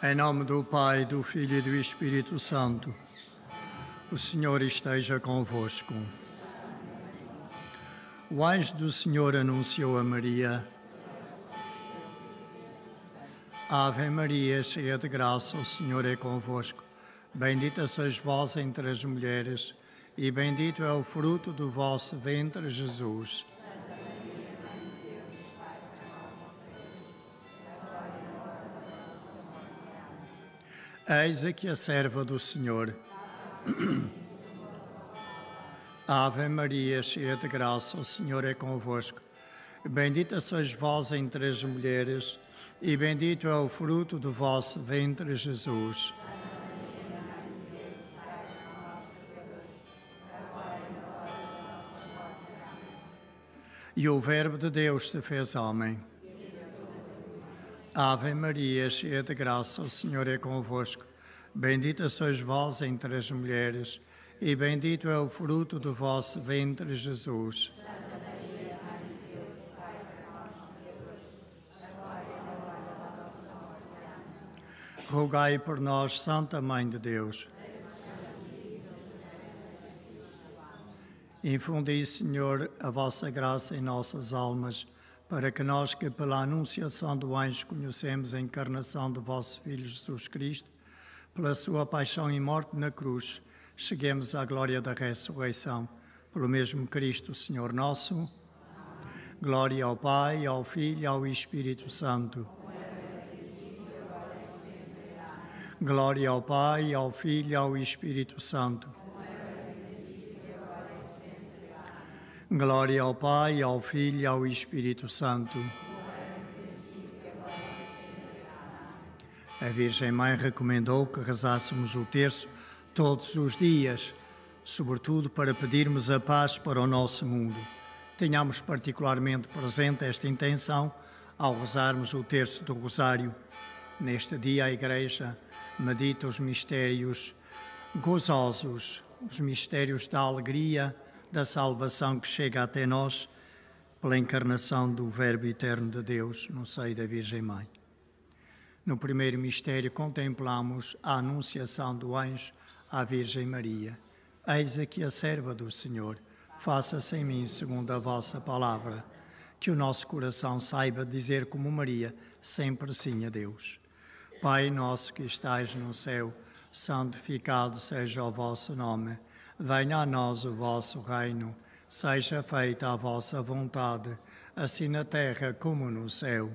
Em nome do Pai, do Filho e do Espírito Santo. O Senhor esteja convosco. O anjo do Senhor anunciou a Maria: Ave Maria, cheia de graça, o Senhor é convosco. Bendita sois vós entre as mulheres, e bendito é o fruto do vosso ventre, Jesus. Eis aqui a serva do Senhor. Ave Maria, cheia de graça, o Senhor é convosco. Bendita sois vós entre as mulheres, e bendito é o fruto do vosso ventre, Jesus. E o Verbo de Deus se fez homem. Ave Maria, cheia de graça, o Senhor é convosco. Bendita sois vós entre as mulheres, e bendito é o fruto do vosso ventre, Jesus. Rogai por nós, Santa Mãe de Deus. Infundi, Senhor, a vossa graça em nossas almas, para que nós que pela anunciação do anjo conhecemos a encarnação do vosso Filho Jesus Cristo, pela sua paixão e morte na cruz, cheguemos à glória da ressurreição. Pelo mesmo Cristo, Senhor nosso. Glória ao Pai, ao Filho e ao Espírito Santo. Glória ao Pai, ao Filho e ao Espírito Santo. Glória ao Pai, ao Filho e ao Espírito Santo. A Virgem Mãe recomendou que rezássemos o terço todos os dias, sobretudo para pedirmos a paz para o nosso mundo. Tenhamos particularmente presente esta intenção ao rezarmos o terço do Rosário. Neste dia a Igreja medita os mistérios gozosos, os mistérios da alegria, da salvação que chega até nós pela encarnação do Verbo eterno de Deus no seio da Virgem Mãe. No primeiro mistério contemplamos a anunciação do anjo à Virgem Maria. Eis aqui a serva do Senhor, faça-se em mim segundo a vossa palavra. Que o nosso coração saiba dizer como Maria, sempre sim a Deus. Pai nosso que estais no céu, santificado seja o vosso nome. Venha a nós o vosso reino, seja feita a vossa vontade, assim na terra como no céu.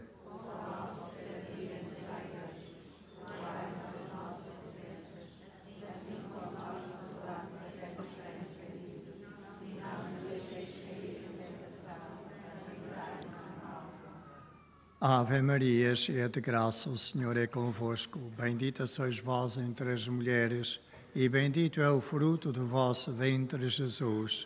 Ave Maria, cheia de graça, o Senhor é convosco. Bendita sois vós entre as mulheres, e bendito é o fruto do vosso ventre, Jesus.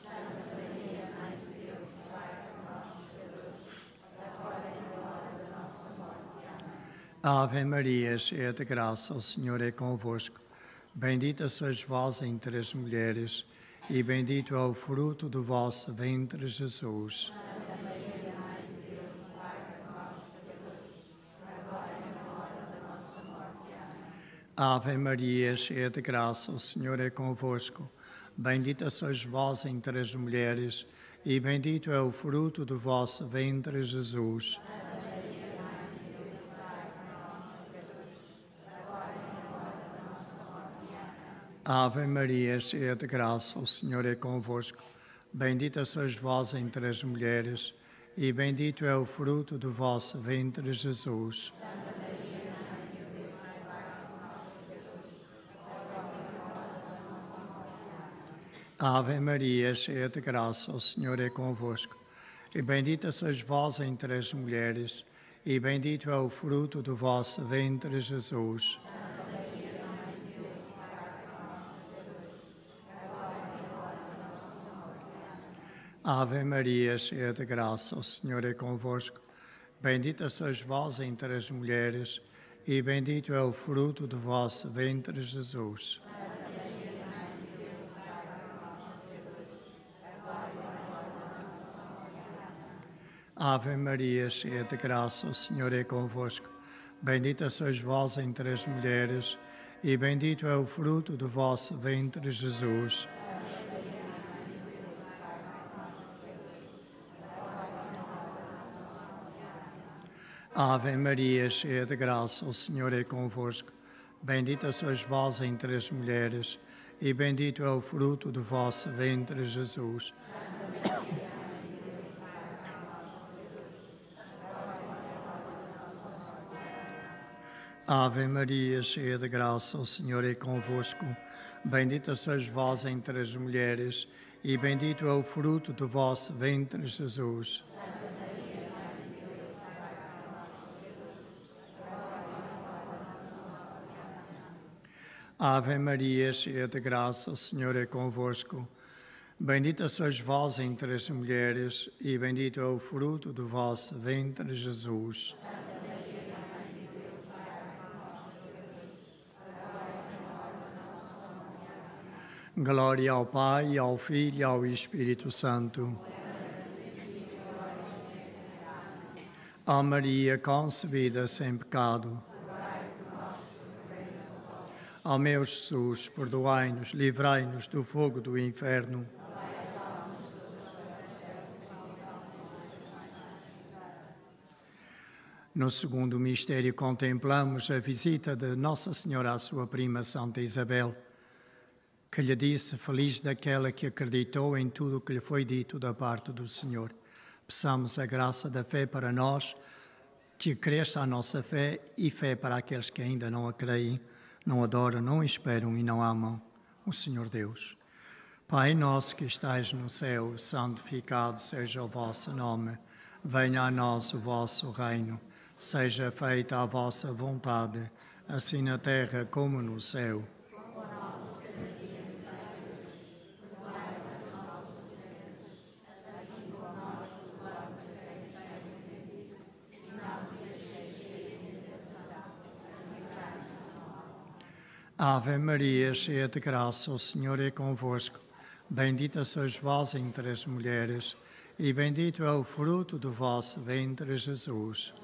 Ave Maria, cheia de graça, o Senhor é convosco. Bendita sois vós entre as mulheres, e bendito é o fruto do vosso ventre, Jesus. Ave Maria, cheia de graça, o Senhor é convosco. Bendita sois vós entre as mulheres, e bendito é o fruto do vosso ventre, Jesus. Ave Maria, cheia de graça, o Senhor é convosco. Bendita sois vós entre as mulheres, e bendito é o fruto do vosso ventre, Jesus. Ave Maria, cheia de graça, o Senhor é convosco. E bendita sois vós entre as mulheres, e bendito é o fruto do vosso ventre, Jesus. Ave Maria, cheia de graça, o Senhor é convosco. Bendita sois vós entre as mulheres, e bendito é o fruto do vosso ventre, Jesus. Ave Maria, cheia de graça, o Senhor é convosco. Bendita sois vós entre as mulheres, e bendito é o fruto do vosso ventre, Jesus. Ave Maria, cheia de graça, o Senhor é convosco. Bendita sois vós entre as mulheres, e bendito é o fruto do vosso ventre, Jesus. Ave Maria, cheia de graça, o Senhor é convosco. Bendita sois vós entre as mulheres, e bendito é o fruto do vosso ventre, Jesus. Ave Maria, cheia de graça, o Senhor é convosco. Bendita sois vós entre as mulheres, e bendito é o fruto do vosso ventre, Jesus. Glória ao Pai, ao Filho e ao Espírito Santo. Ó Maria concebida sem pecado. Ó meu Jesus, perdoai-nos, livrai-nos do fogo do inferno. No segundo mistério contemplamos a visita de Nossa Senhora à sua prima Santa Isabel, que lhe disse, feliz daquela que acreditou em tudo o que lhe foi dito da parte do Senhor. Peçamos a graça da fé para nós, que cresça a nossa fé e fé para aqueles que ainda não a creem, não adoram, não esperam e não amam o Senhor Deus. Pai nosso que estais no céu, santificado seja o vosso nome. Venha a nós o vosso reino. Seja feita a vossa vontade, assim na terra como no céu. Ave Maria, cheia de graça, o Senhor é convosco. Bendita sois vós entre as mulheres, e bendito é o fruto do vosso ventre, Jesus.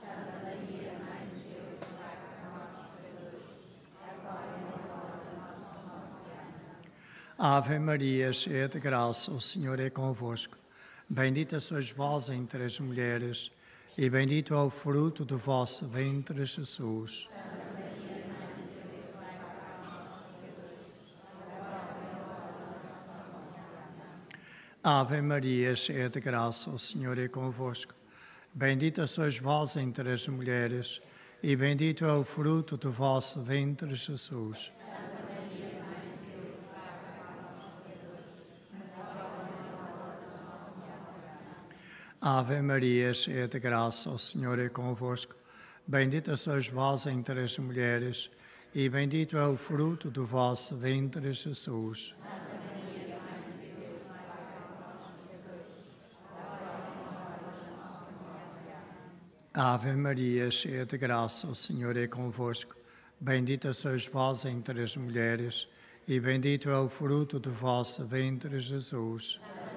Ave Maria, cheia de graça, o Senhor é convosco. Bendita sois vós entre as mulheres, e bendito é o fruto do vosso ventre, Jesus. Ave Maria, cheia de graça, o Senhor é convosco. Bendita sois vós entre as mulheres, e bendito é o fruto do vosso ventre, Jesus. Ave Maria, cheia de graça, o Senhor é convosco. Bendita sois vós entre as mulheres, e bendito é o fruto do vosso ventre, Jesus. Ave Maria, cheia de graça, o Senhor é convosco. Bendita sois vós entre as mulheres, e bendito é o fruto do vosso ventre, Jesus.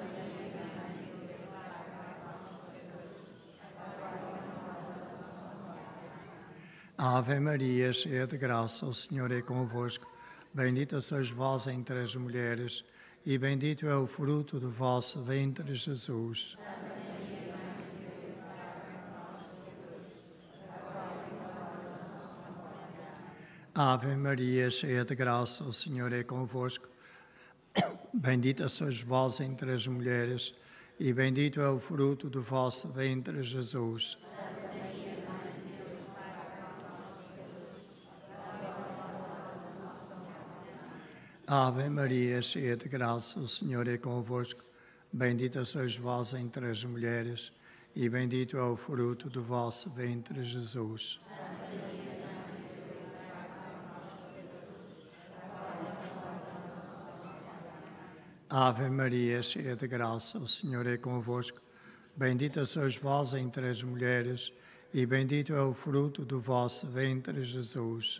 Ave Maria, cheia de graça, o Senhor é convosco. Bendita sois vós entre as mulheres, e bendito é o fruto do vosso ventre, Jesus. Ave Maria, cheia de graça, o Senhor é convosco. Bendita sois vós entre as mulheres, e bendito é o fruto do vosso ventre, Jesus. Ave Maria, cheia de graça, o Senhor é convosco. Bendita sois vós entre as mulheres, e bendito é o fruto do vosso ventre, Jesus. Ave Maria, cheia de graça, o Senhor é convosco. Bendita sois vós entre as mulheres, e bendito é o fruto do vosso ventre, Jesus.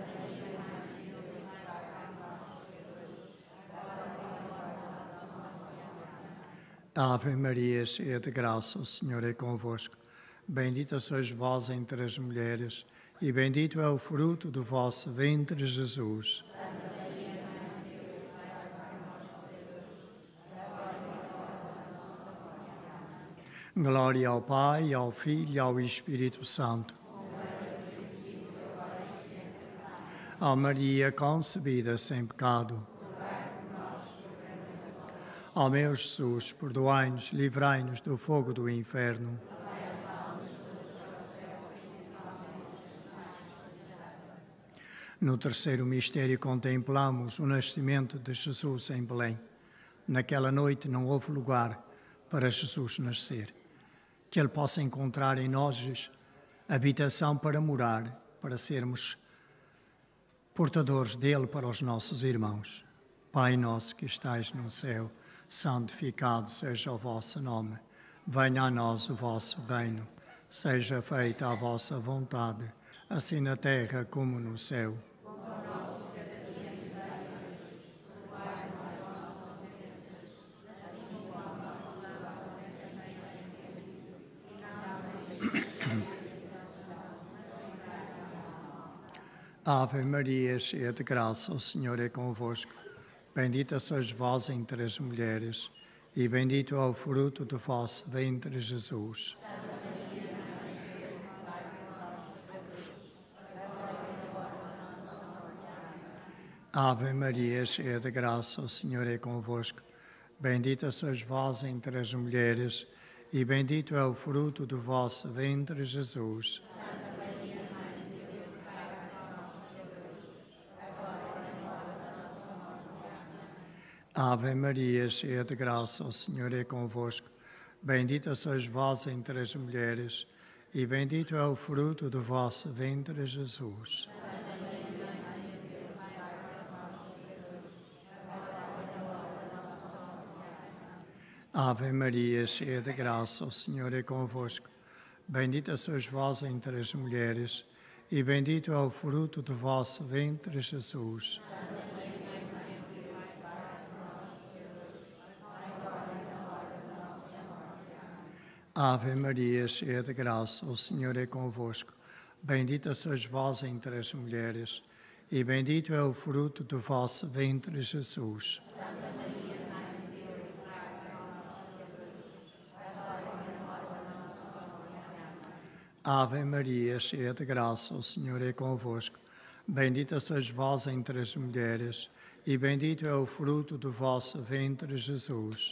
Ave Maria, cheia de graça, o Senhor é convosco. Bendita sois vós entre as mulheres, e bendito é o fruto do vosso ventre, Jesus. Glória ao Pai, ao Filho e ao Espírito Santo. Ó Maria concebida sem pecado. Ó meu Jesus, perdoai-nos, livrai-nos do fogo do inferno. No terceiro mistério contemplamos o nascimento de Jesus em Belém. Naquela noite não houve lugar para Jesus nascer. Que Ele possa encontrar em nós habitação para morar, para sermos portadores dele para os nossos irmãos. Pai nosso que estais no céu, santificado seja o vosso nome. Venha a nós o vosso reino. Seja feita a vossa vontade, assim na terra como no céu. Ave Maria, cheia de graça, o Senhor é convosco. Bendita sois vós entre as mulheres, e bendito é o fruto do vosso ventre, Jesus. Ave Maria, cheia de graça, o Senhor é convosco. Bendita sois vós entre as mulheres, e bendito é o fruto do vosso ventre, Jesus. Ave Maria, cheia de graça, o Senhor é convosco. Bendita sois vós entre as mulheres, e bendito é o fruto do vosso ventre, Jesus. Ave Maria, cheia de graça, o Senhor é convosco. Bendita sois vós entre as mulheres, e bendito é o fruto do vosso ventre, Jesus. Ave Maria, cheia de graça, o Senhor é convosco. Bendita sois vós entre as mulheres, e bendito é o fruto do vosso ventre, Jesus. Ave Maria, cheia de graça, o Senhor é convosco. Bendita sois vós entre as mulheres, e bendito é o fruto do vosso ventre, Jesus.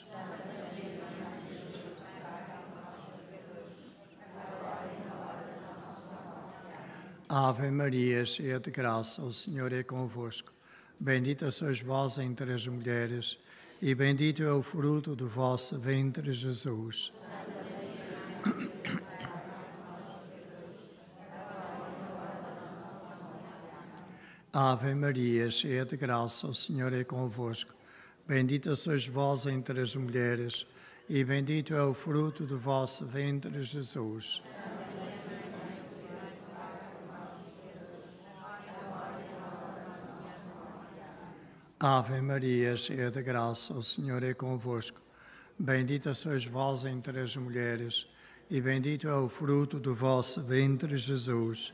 Ave Maria, cheia de graça, o Senhor é convosco. Bendita sois vós entre as mulheres, e bendito é o fruto do vosso ventre, Jesus. Ave Maria, cheia de graça, o Senhor é convosco. Bendita sois vós entre as mulheres, e bendito é o fruto do vosso ventre, Jesus. Ave Maria, cheia de graça, o Senhor é convosco. Bendita sois vós entre as mulheres, e bendito é o fruto do vosso ventre, Jesus.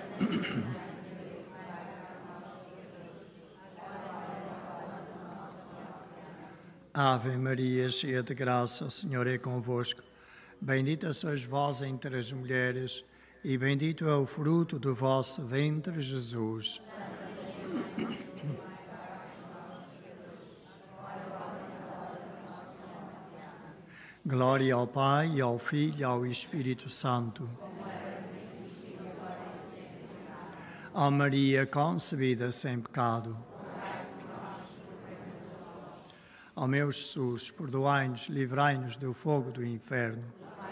Ave Maria, cheia de graça, o Senhor é convosco. Bendita sois vós entre as mulheres, e bendito é o fruto do vosso ventre, Jesus. Glória ao Pai, ao Filho e ao Espírito Santo. Ó Maria concebida sem pecado. Ó meu Jesus, perdoai-nos, livrai-nos do fogo do inferno.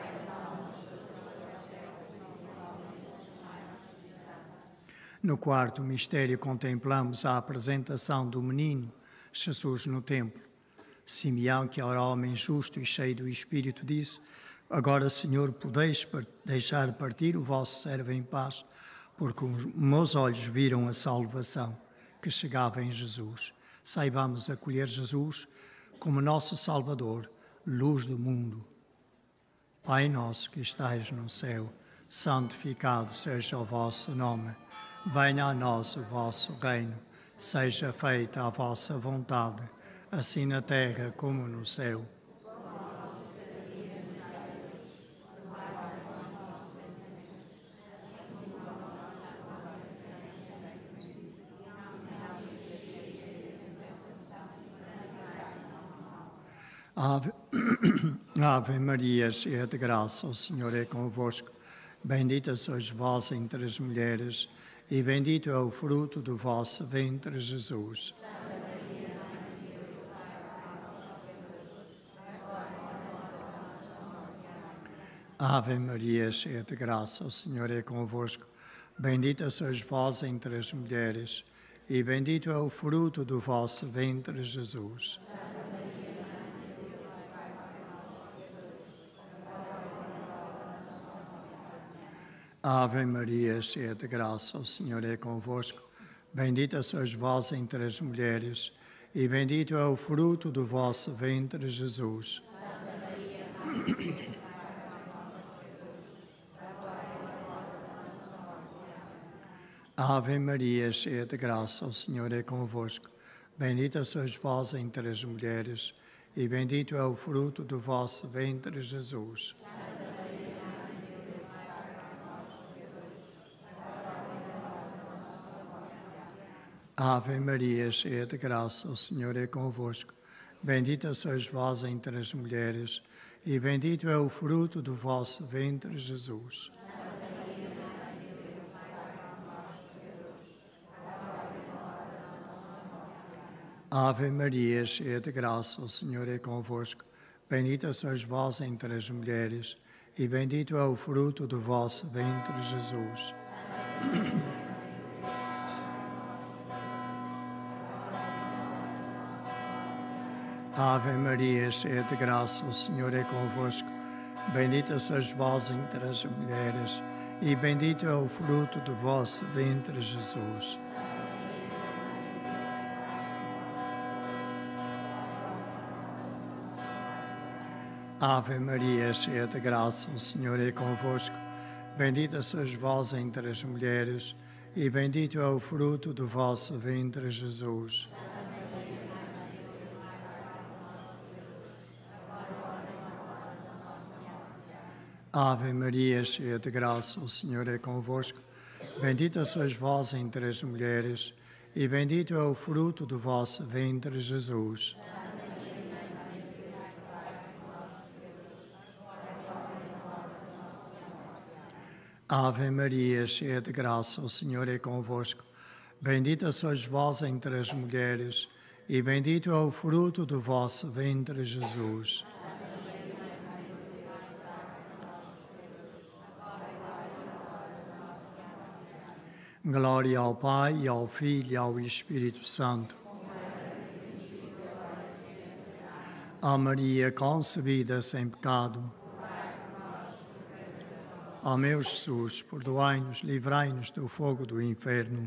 No quarto mistério contemplamos a apresentação do menino Jesus no templo. Simeão, que era homem justo e cheio do Espírito, disse: Agora, Senhor, podeis deixar partir o vosso servo em paz, porque os meus olhos viram a salvação que chegava em Jesus. Saibamos acolher Jesus como nosso Salvador, luz do mundo. Pai nosso que estais no céu, santificado seja o vosso nome. Venha a nós o vosso reino. Seja feita a vossa vontade, assim na terra como no céu. Ave, Ave Maria, cheia de graça, o Senhor é convosco. Bendita sois vós entre as mulheres, e bendito é o fruto do vosso ventre, Jesus. Ave Maria, cheia de graça, o Senhor é convosco. Bendita sois vós entre as mulheres, e bendito é o fruto do vosso ventre, Jesus. Ave Maria, cheia de graça, o Senhor é convosco. Bendita sois vós entre as mulheres, e bendito é o fruto do vosso ventre, Jesus. Ave Maria, cheia de graça, o Senhor é convosco. Bendita sois vós entre as mulheres, e bendito é o fruto do vosso ventre, Jesus. Ave Maria, cheia de graça, o Senhor é convosco. Bendita sois vós entre as mulheres, e bendito é o fruto do vosso ventre, Jesus. Ave Maria, cheia de graça, o Senhor é convosco. Bendita sois vós entre as mulheres, e bendito é o fruto do vosso ventre, Jesus. Ave Maria, cheia de graça, o Senhor é convosco. Bendita sois vós entre as mulheres, e bendito é o fruto do vosso ventre, Jesus. Ave Maria, cheia de graça, o Senhor é convosco. Bendita sois vós entre as mulheres, e bendito é o fruto do vosso ventre, Jesus. Ave Maria, cheia de graça, o Senhor é convosco. Bendita sois vós entre as mulheres, e bendito é o fruto do vosso ventre, Jesus. Ave Maria, cheia de graça, o Senhor é convosco. Bendita sois vós entre as mulheres, e bendito é o fruto do vosso ventre, Jesus. Glória ao Pai, e ao Filho, e ao Espírito Santo. Ó Maria concebida sem pecado. Ó meu Jesus, perdoai-nos, livrai-nos do fogo do inferno.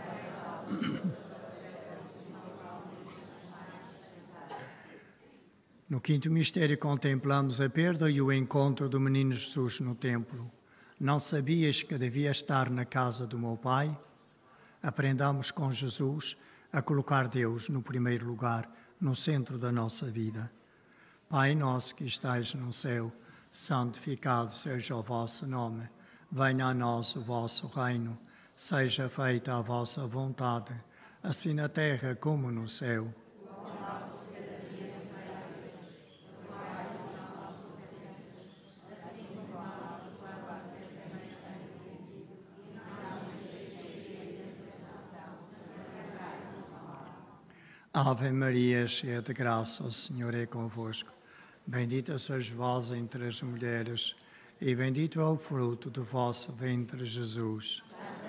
No quinto mistério contemplamos a perda e o encontro do menino Jesus no templo. Não sabias que devia estar na casa do meu Pai? Aprendamos com Jesus a colocar Deus no primeiro lugar, no centro da nossa vida. Pai nosso que estais no céu, santificado seja o vosso nome. Venha a nós o vosso reino. Seja feita a vossa vontade, assim na terra como no céu. Ave Maria, cheia de graça, o Senhor é convosco. Bendita sois vós entre as mulheres, e bendito é o fruto do vosso ventre, Jesus.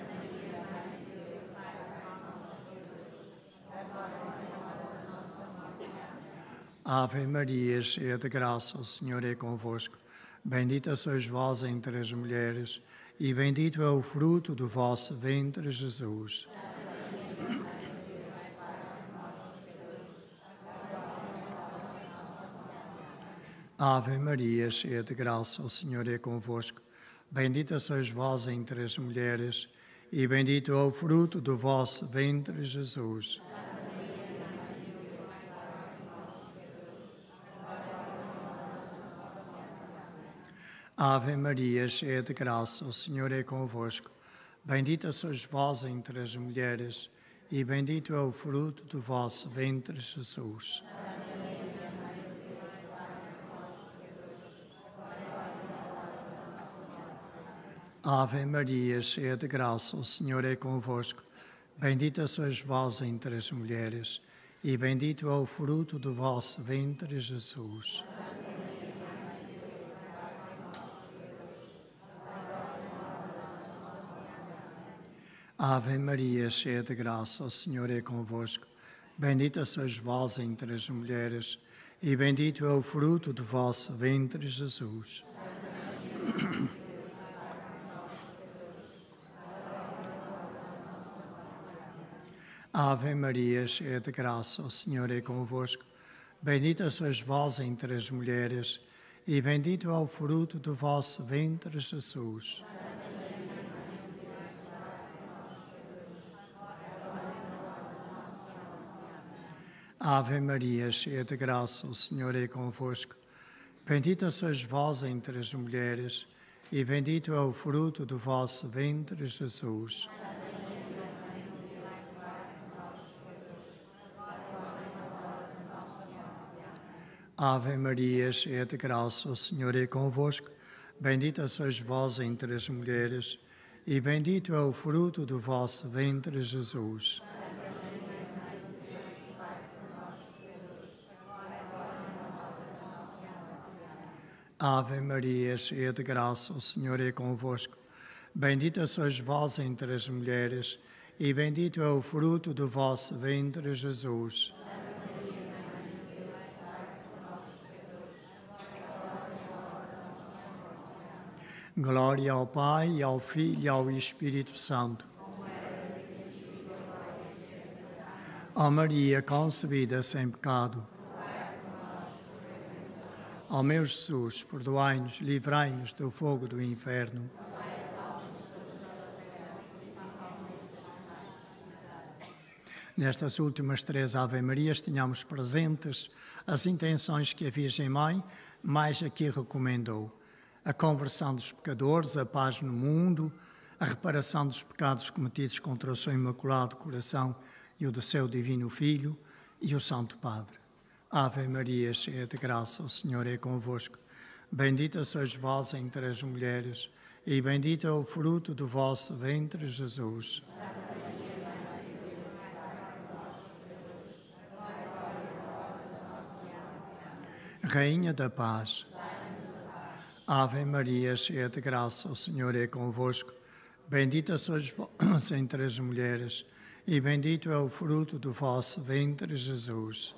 Ave Maria, cheia de graça, o Senhor é convosco. Bendita sois vós entre as mulheres, e bendito é o fruto do vosso ventre, Jesus. Ave Maria, cheia de graça, o Senhor é convosco. Bendita sois vós entre as mulheres, e bendito é o fruto do vosso ventre, Jesus. Ave Maria, cheia de graça, o Senhor é convosco. Bendita sois vós entre as mulheres, e bendito é o fruto do vosso ventre, Jesus. Ave Maria, cheia de graça, o Senhor é convosco. Bendita sois vós entre as mulheres, e bendito é o fruto do vosso ventre, Jesus. Ave Maria, cheia de graça, o Senhor é convosco. Bendita sois vós entre as mulheres, e bendito é o fruto do vosso ventre, Jesus. Ave Maria, cheia de graça, o Senhor é convosco. Bendita sois vós entre as mulheres, e bendito é o fruto do vosso ventre, Jesus. Ave Maria, cheia de graça, o Senhor é convosco. Bendita sois vós entre as mulheres, e bendito é o fruto do vosso ventre, Jesus. Ave Maria, cheia de graça, o Senhor é convosco. Bendita sois vós entre as mulheres, e bendito é o fruto do vosso ventre, Jesus. Ave Maria, cheia de graça, o Senhor é convosco. Bendita sois vós entre as mulheres, e bendito é o fruto do vosso ventre, Jesus. Glória ao Pai, ao Filho e ao Espírito Santo. Ó Maria, concebida sem pecado. Ó meu Jesus, perdoai-nos, livrai-nos do fogo do inferno. Nestas últimas 3 Ave-Marias, tenhamos presentes as intenções que a Virgem Mãe mais aqui recomendou. A conversão dos pecadores, a paz no mundo, a reparação dos pecados cometidos contra o seu imaculado coração e o do seu divino Filho e o Santo Padre. Ave Maria, cheia de graça, o Senhor é convosco. Bendita sois vós entre as mulheres, e bendito é o fruto do vosso ventre, Jesus. Rainha da Paz. Ave Maria, cheia de graça, o Senhor é convosco. Bendita sois vós entre as mulheres, e bendito é o fruto do vosso ventre, Jesus.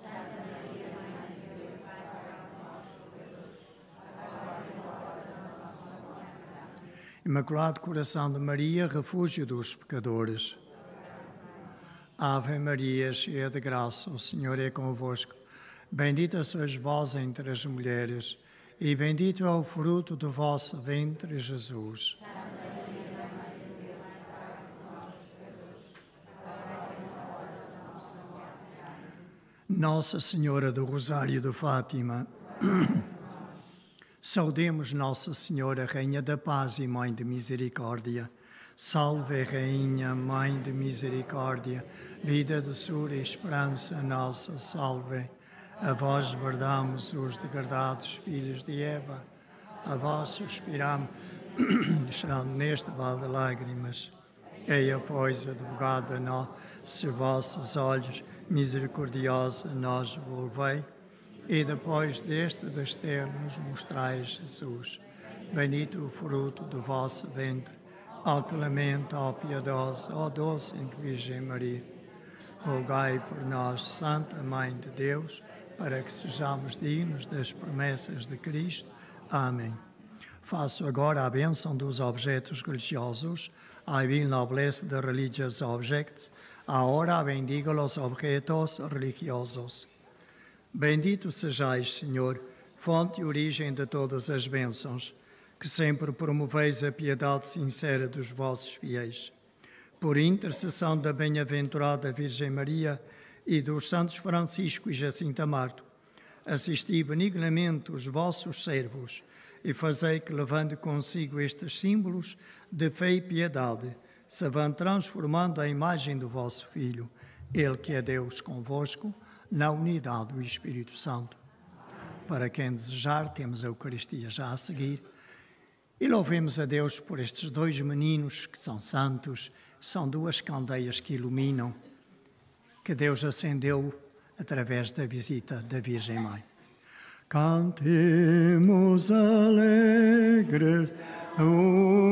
Imaculado Coração de Maria, refúgio dos pecadores. Ave Maria, cheia de graça, o Senhor é convosco. Bendita sois vós entre as mulheres, e bendito é o fruto do vosso ventre, Jesus. Nossa Senhora do Rosário de Fátima, saudemos Nossa Senhora, Rainha da Paz e Mãe de Misericórdia. Salve, Rainha, Mãe de Misericórdia, vida, doçura e esperança nossa, salve. A vós bradamos os degradados filhos de Eva, a vós suspiramos, chorando neste vale de lágrimas. Eia, pois, advogada nossa, se vossos olhos misericordiosos nós volvei, e depois deste desterro nos mostrais Jesus. Bendito o fruto do vosso ventre, ó clemente, ó piedosa, ó doce Virgem Maria. Rogai por nós, Santa Mãe de Deus, para que sejamos dignos das promessas de Cristo. Amém. Faço agora a bênção dos objetos religiosos. I will now bless the religious objects. Ahora bendigo los objetos religiosos. Bendito sejais, Senhor, fonte e origem de todas as bênçãos. que sempre promoveis a piedade sincera dos vossos fiéis. Por intercessão da bem-aventurada Virgem Maria e dos santos Francisco e Jacinta Marto, assisti benignamente os vossos servos e fazei que, levando consigo estes símbolos de fé e piedade, se vão transformando à imagem do vosso Filho, Ele que é Deus convosco, na unidade do Espírito Santo. Para quem desejar, temos a Eucaristia já a seguir. E louvemos a Deus por estes dois meninos que são santos, são duas candeias que iluminam, que Deus acendeu através da visita da Virgem Mãe. Cantemos alegre o